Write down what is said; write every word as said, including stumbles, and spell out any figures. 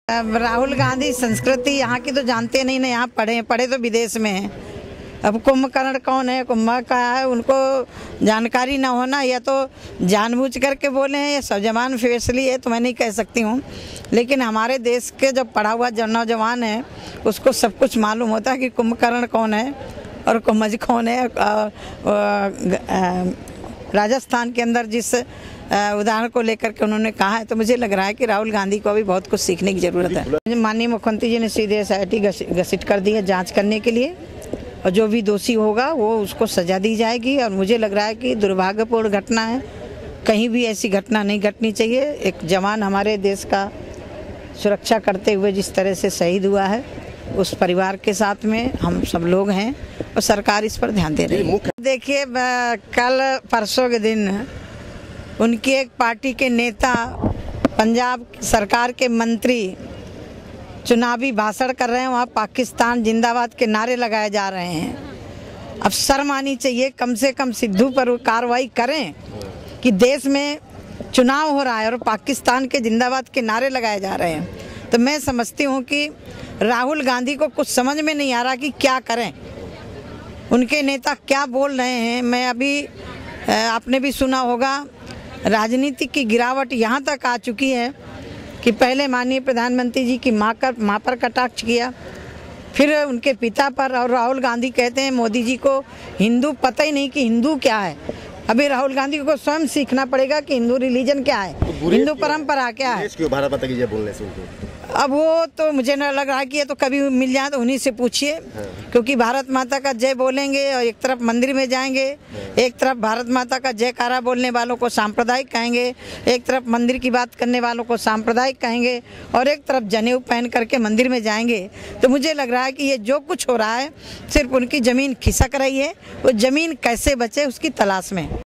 राहुल गांधी संस्कृति यहाँ की तो जानते नहीं ना, यहाँ पढ़े पढ़े तो विदेश में हैं। अब कुंभकर्ण कौन है, कुंभ का है, उनको जानकारी ना होना, या तो जानबूझ करके बोले हैं या सौजमान फेसली है तो मैं नहीं कह सकती हूँ। लेकिन हमारे देश के जो पढ़ा हुआ जो नौजवान है उसको सब कुछ मालूम होता है कि कुंभकर्ण कौन है और कुंभज कौन है। राजस्थान के अंदर जिस उदाहरण को लेकर के उन्होंने कहा है, तो मुझे लग रहा है कि राहुल गांधी को भी बहुत कुछ सीखने की जरूरत है। माननीय मुख्यमंत्री जी ने सीधे एस आई टी घोषित कर दी है जांच करने के लिए, और जो भी दोषी होगा वो उसको सजा दी जाएगी। और मुझे लग रहा है कि दुर्भाग्यपूर्ण घटना है, कहीं भी ऐसी घटना नहीं घटनी चाहिए। एक जवान हमारे देश का सुरक्षा करते हुए जिस तरह से शहीद हुआ है, उस परिवार के साथ में हम सब लोग हैं और सरकार इस पर ध्यान दे रही है। देखिए, कल परसों के दिन उनकी एक पार्टी के नेता, पंजाब सरकार के मंत्री चुनावी भाषण कर रहे हैं, वहाँ पाकिस्तान जिंदाबाद के नारे लगाए जा रहे हैं। अब शर्म आनी चाहिए, कम से कम सिद्धू पर कार्रवाई करें कि देश में चुनाव हो रहा है और पाकिस्तान के जिंदाबाद के नारे लगाए जा रहे हैं। तो मैं समझती हूँ कि राहुल गांधी को कुछ समझ में नहीं आ रहा कि क्या करें, उनके नेता क्या बोल रहे हैं। मैं अभी आपने भी सुना होगा, राजनीति की गिरावट यहाँ तक आ चुकी है कि पहले माननीय प्रधानमंत्री जी की माँ कर माँ पर कटाक्ष किया, फिर उनके पिता पर, और राहुल गांधी कहते हैं मोदी जी को हिंदू पता ही नहीं कि हिंदू क्या है। अभी राहुल गांधी को स्वयं सीखना पड़ेगा कि हिंदू रिलीजन क्या है, हिंदू परंपरा क्या है। क्यों भारत माता की जय बोलने से उनको? अब वो तो मुझे न लग रहा कि ये तो कभी मिल जाए तो उन्हीं से पूछिए। हाँ। क्योंकि भारत माता का जय बोलेंगे और एक तरफ मंदिर में जाएंगे, हाँ। एक तरफ भारत माता का जयकारा बोलने वालों को सांप्रदायिक कहेंगे, एक तरफ मंदिर की बात करने वालों को सांप्रदायिक कहेंगे, और एक तरफ जनेऊ पहन करके मंदिर में जाएंगे। तो मुझे लग रहा है कि ये जो कुछ हो रहा है सिर्फ उनकी जमीन खिसक रही है, वो जमीन कैसे बचे उसकी तलाश में।